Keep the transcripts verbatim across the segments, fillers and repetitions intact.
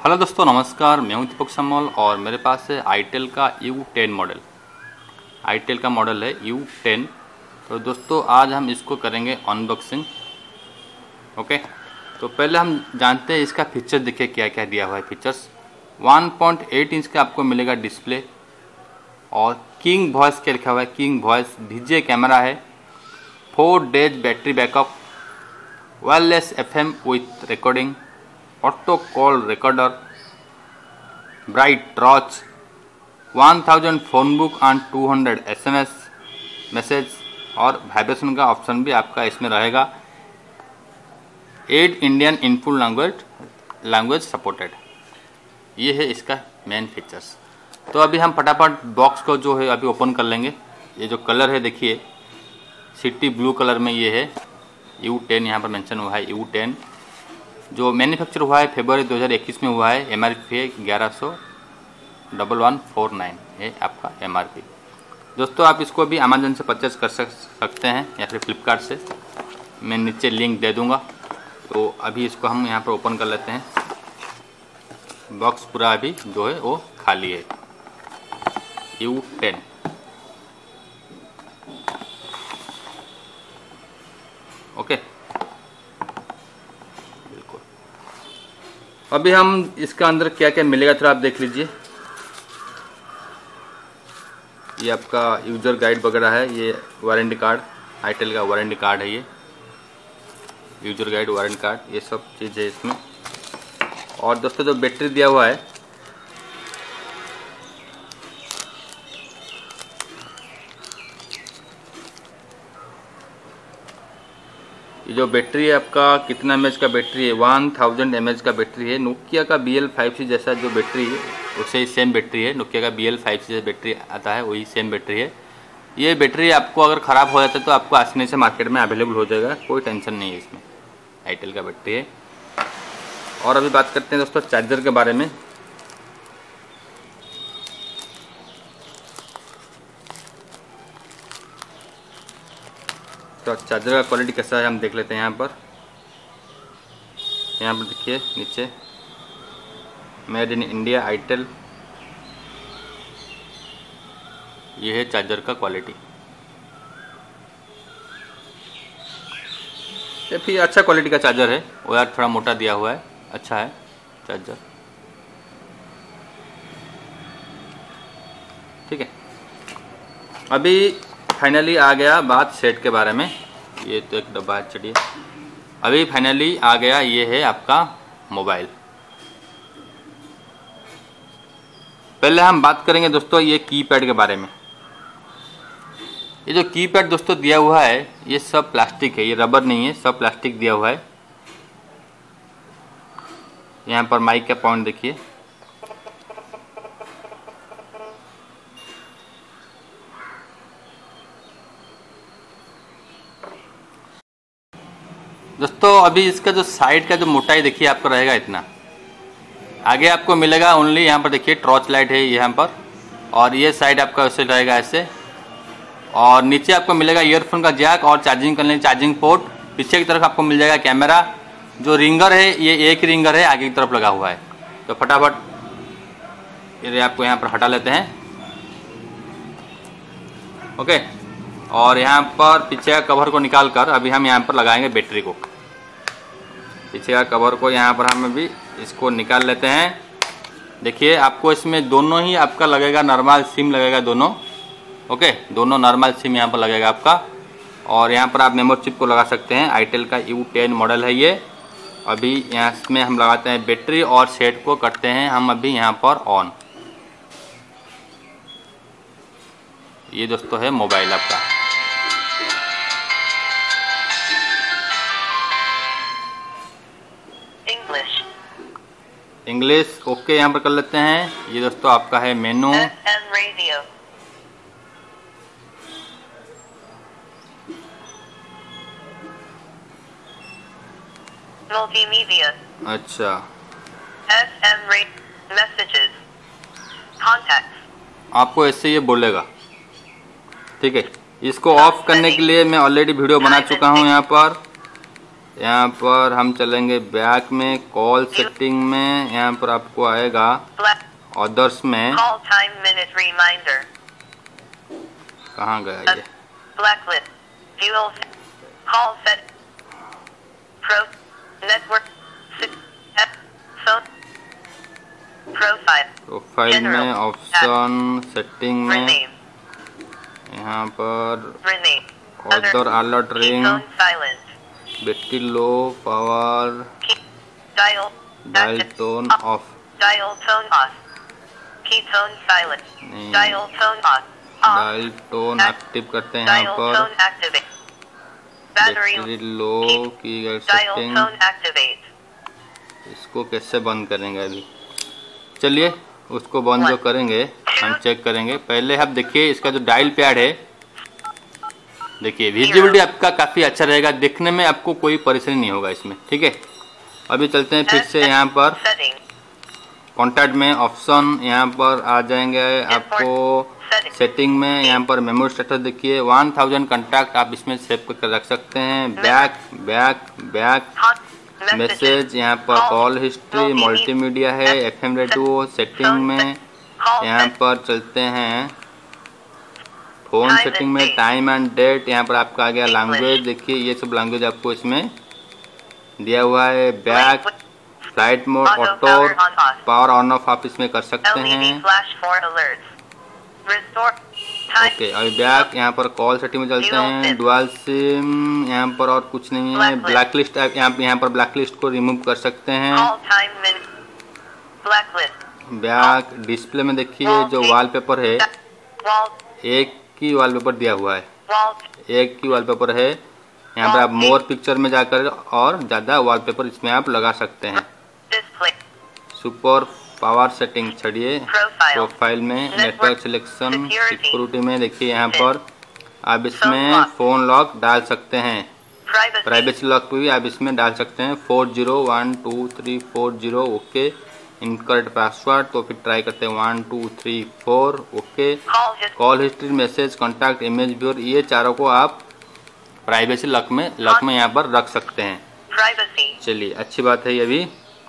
Hello दोस्तों, नमस्कार। मैं हूं दीपक समोल और मेरे पास है आईटेल का यू टेन मॉडल। आईटेल का मॉडल है यू टेन। तो दोस्तों आज हम इसको करेंगे अनबॉक्सिंग। ओके, तो पहले हम जानते हैं इसका फीचर। देखिए क्या क्या दिया हुआ है features. One point eight inch का आपको मिलेगा डिस्प्ले और किंग वॉइस के लिखा हुआ है, किंग वॉइस। डीजे कैमरा है, four days battery backup, wireless FM with recording, auto call recorder, bright torch, one thousand phone book and two hundred SMS message और वाइब्रेशन का ऑप्शन भी आपका इसमें रहेगा। Eight Indian input language language supported. ये है इसका मेन फीचर्स। तो अभी हम फटाफट बॉक्स को जो है अभी ओपन कर लेंगे। ये जो कलर है देखिए, सिटी ब्लू कलर में ये है यू टेन, यहाँ पर मेंशन हुआ है यू टेन। जो मैन्युफैक्चर हुआ है फरवरी दो हज़ार इक्कीस में हुआ है। एमआरपी है ग्यारह सौ डबल वन फोर नाइन है आपका एमआरपी। दोस्तों आप इसको भी अमेजन से परचेज कर सकते हैं या फिर फ्लिपकार्ट से, मैं नीचे लिंक दे दूंगा। तो अभी इसको हम यहाँ पर ओपन कर लेते हैं। बॉक्स पूरा अभी जो है वो खाली है। U ten okay. अभी हम इसका अंदर क्या क्या मिलेगा थोड़ा आप देख लीजिए। ये आपका यूजर गाइड वगैरह है, ये वारंटी कार्ड, आईटेल का वारंटी कार्ड है, ये यूजर गाइड वारंटी कार्ड, ये सब चीज़ है इसमें। और दोस्तों जो बैटरी दिया हुआ है, ये जो बैटरी है आपका कितना एम एच का बैटरी है, वन थाउजेंड एम एच का बैटरी है। नोकिया का बी एल फाइव सी जैसा जो बैटरी है उससे ही सेम बैटरी है। नोकिया का बी एल फाइव सी जैसा बैटरी आता है वही सेम बैटरी है। ये बैटरी आपको अगर ख़राब हो जाता है तो आपको आसानी से मार्केट में अवेलेबल हो जाएगा, कोई टेंशन नहीं है इसमें। आईटेल का बैटरी है। और अभी बात करते हैं दोस्तों चार्जर के बारे में। तो चार्जर का क्वालिटी कैसा है हम देख लेते हैं। यहाँ पर यहाँ पर देखिए नीचे मेड इन इंडिया आईटेल, ये है चार्जर का क्वालिटी। ये फिर अच्छा क्वालिटी का चार्जर है, वो यार थोड़ा मोटा दिया हुआ है, अच्छा है चार्जर। ठीक है, अभी फाइनली आ गया बात सेट के बारे में। ये तो एक डब्बा है, चलिए अभी फाइनली आ गया। ये है आपका मोबाइल। पहले हम बात करेंगे दोस्तों ये कीपैड के बारे में। ये जो कीपैड दोस्तों दिया हुआ है ये सब प्लास्टिक है, ये रबर नहीं है, सब प्लास्टिक दिया हुआ है। यहाँ पर माइक का पॉइंट देखिए, दोस्तों अभी इसका जो साइड का जो मोटाई देखिए आपको रहेगा इतना। आगे आपको मिलेगा ओनली यहाँ पर देखिए टॉर्च लाइट है यहाँ पर, और ये साइड आपका वैसे रहेगा ऐसे। और नीचे आपको मिलेगा ईयरफोन का जैक और चार्जिंग करने चार्जिंग पोर्ट। पीछे की तरफ आपको मिल जाएगा कैमरा। जो रिंगर है ये एक रिंगर है, आगे की तरफ लगा हुआ है। तो फटाफट ये आपको यहाँ पर हटा लेते हैं। ओके, और यहाँ पर पीछे का कवर को निकाल कर अभी हम यहाँ पर लगाएंगे बैटरी को। पीछे का कवर को यहाँ पर हम अभी इसको निकाल लेते हैं। देखिए आपको इसमें दोनों ही आपका लगेगा, नॉर्मल सिम लगेगा दोनों। ओके, दोनों नॉर्मल सिम यहाँ पर लगेगा आपका। और यहाँ पर आप मेमोरी चिप को लगा सकते हैं। आईटेल का यू टेन मॉडल है ये। अभी यहाँ इसमें हम लगाते हैं बैटरी और सेट को करते हैं हम अभी यहाँ पर ऑन। ये दोस्तों है मोबाइल आपका। इंग्लिश ओके यहाँ पर कर लेते हैं। ये दोस्तों आपका है मेनू। मल्टीमीडिया। अच्छा, एसएम मैसेजेस, कॉन्टैक्ट्स। आपको ऐसे ये बोलेगा। ठीक है, इसको ऑफ करने के लिए मैं ऑलरेडी वीडियो बना चुका हूँ यहाँ पर। यहाँ पर हम चलेंगे बैक में, कॉल सेटिंग में, यहाँ पर आपको आएगा अदर्स में, Call time minute reminder. कहाँ गया ये, Blacklist. Fuel. Call set. Pro. Network. F. Phone. Profile. Profile में, ऑप्शन, सेटिंग में, Rename. यहाँ पर Rename. Other alert ring, Phone silent. Battery low, power, Key. Dial. Dial Active. Tone off, Dial tone off. Key tone silent. नहीं, Dial tone off. Off. Dial tone active करते हैं यहाँ Dial पर, tone activate. Battery. Battery low की Dial setting, tone activate. इसको कैसे बंद करेंगे अभी, चलिए उसको बंद जो करेंगे हम चेक करेंगे। पहले आप देखिए इसका जो डायल पैड है, देखिए विजिबिलिटी आपका काफ़ी अच्छा रहेगा, दिखने में आपको कोई परेशानी नहीं होगा इसमें, ठीक है। अभी चलते हैं फिर से यहाँ पर Setting. कॉन्टैक्ट में, ऑप्शन, यहाँ पर आ जाएंगे आपको सेटिंग में, यहाँ पर मेमोरी स्टेटस देखिए वन थाउजेंड कॉन्टैक्ट आप इसमें सेव करके रख सकते हैं। Back back back Hot. Message, यहाँ पर कॉल हिस्ट्री, मल्टीमीडिया है, एफएम रेडियो सेटिंग में, Call यहाँ set. पर चलते हैं फोन Time सेटिंग and में, date. टाइम एंड डेट, यहाँ पर आपका आ गया English. लैंग्वेज, देखिए ये सब लैंग्वेज आपको इसमें दिया हुआ है। Back, flight mode, Auto auto, power on off. Power on off आप इसमें कर सकते L E D हैं। flash for alerts. Restore. Time. Okay, अभी बैक, यहाँ पर कॉल सेटिंग में चलते हैं, डुअल सिम, यहाँ पर और कुछ नहीं है। ब्लैक लिस्ट, यहाँ यहाँ पर ब्लैक लिस्ट को रिमूव कर सकते हैं। Call time minute. Blacklist. Back display में देखिए जो वॉलपेपर है, Wall. एक की वॉलपेपर दिया हुआ है, Wall. एक की वॉलपेपर है। यहाँ पर आप मोर पिक्चर में जाकर और ज़्यादा वॉलपेपर इसमें आप लगा सकते हैं। Display. सुपर पावर सेटिंग छड़िए, Profile. प्रोफाइल में, नेटवर्क सिलेक्शन, Security. सिक्योरिटी में देखिए यहाँ पर आप इसमें फ़ोन लॉक डाल सकते हैं, Privacy. प्राइवेसी लॉक भी आप इसमें डाल सकते हैं। Four zero one two three four zero okay, incorrect password, तो फिर ट्राई करते हैं one two three four okay. Call his. Call history, message, contact, image viewer, ये चारों को आप प्राइवेसी लॉक में लॉक में यहाँ पर रख सकते हैं। Privacy. चलिए अच्छी बात है ये भी।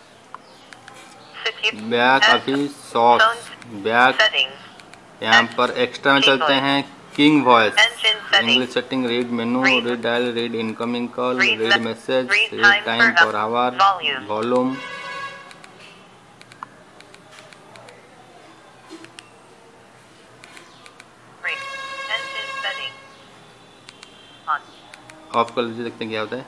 Secure. बैक अभी सॉफ्ट बैक, Settings. यहाँ पर एक्स्ट्रा में चलते हैं, King Voice, Engine settings. English setting, read menu, Read. Read dial, read incoming call, Read read me- message, read read time time per per hour, volume. Volume, Read. Engine settings. On. Off कर लीजिए, देखते हैं क्या होता है।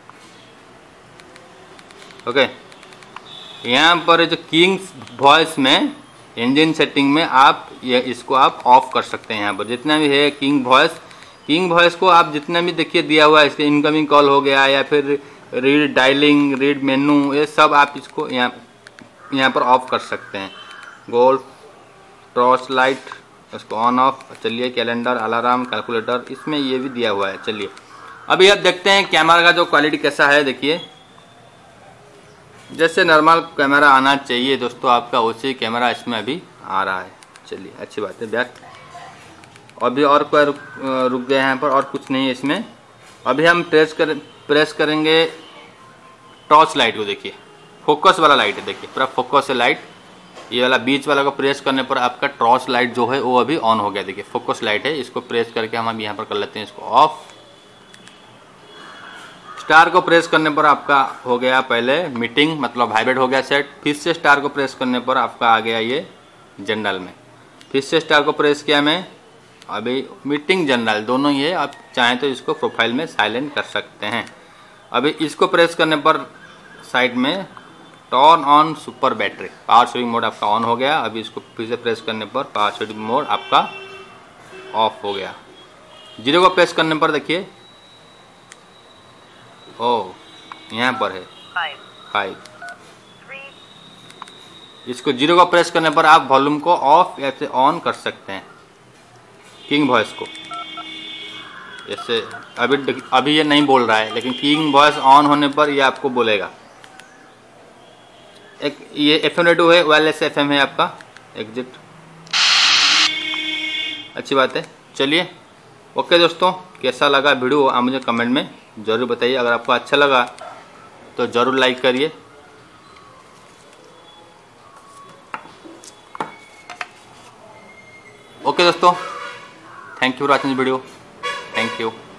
Okay, यहाँ पर जो किंग वॉइस में इंजन सेटिंग में आप ये इसको आप ऑफ कर सकते हैं। यहाँ पर जितना भी है किंग वॉइस, किंग वॉइस को आप जितना भी देखिए दिया हुआ है, इसके इनकमिंग कॉल हो गया या फिर रीड डायलिंग, रीड मेनू, ये सब आप इसको यहाँ यहाँ पर ऑफ कर सकते हैं। गोल्फ, टॉर्च लाइट, इसको ऑन ऑफ। चलिए कैलेंडर, अलार्म, कैलकुलेटर, इसमें ये भी दिया हुआ है। चलिए अभी आप देखते हैं कैमरा का जो क्वालिटी कैसा है। देखिए जैसे नॉर्मल कैमरा आना चाहिए दोस्तों आपका, उसी कैमरा इसमें अभी आ रहा है। चलिए अच्छी बात है। बैक अभी और कोई रुक, रुक गए हैं यहाँ पर, और कुछ नहीं है इसमें। अभी हम प्रेस कर प्रेस करेंगे टॉर्च लाइट को। देखिए फोकस वाला लाइट है, देखिए पूरा फोकस है लाइट। ये वाला बीच वाला को प्रेस करने पर आपका टॉर्च लाइट जो है वो अभी ऑन हो गया। देखिए फोकस लाइट है, इसको प्रेस करके हम अभी यहाँ पर कर लेते हैं इसको ऑफ। स्टार को प्रेस करने पर आपका हो गया पहले मीटिंग, मतलब वाइब्रेट हो गया सेट। फिर से स्टार को प्रेस करने पर आपका आ गया ये जनरल में। फिर से स्टार को प्रेस किया मैं, अभी मीटिंग जनरल दोनों ही है। आप चाहें तो इसको प्रोफाइल में साइलेंट कर सकते हैं। अभी इसको प्रेस करने पर साइड में turn on super battery, power saving mode आपका ऑन हो गया। अभी इसको फिर से प्रेस करने पर पावर सेविंग मोड आपका ऑफ हो गया। जीरो को प्रेस करने पर देखिए ओ यहाँ पर है Five. फाइव। Three. इसको जीरो को प्रेस करने पर आप वॉल्यूम को ऑफ या फिर ऑन कर सकते हैं, किंग वॉइस को। जैसे अभी अभी ये नहीं बोल रहा है, लेकिन किंग वॉइस ऑन होने पर ये आपको बोलेगा। एक ये एफ एम रेडियो है, वायरलेस एफ एम है आपका एग्जिट। अच्छी बात है। चलिए ओके दोस्तों, कैसा लगा वीडियो आप मुझे कमेंट में ज़रूर बताइए। अगर आपको अच्छा लगा तो ज़रूर लाइक करिए। ओके दोस्तों, thank you for watching this video. Thank you.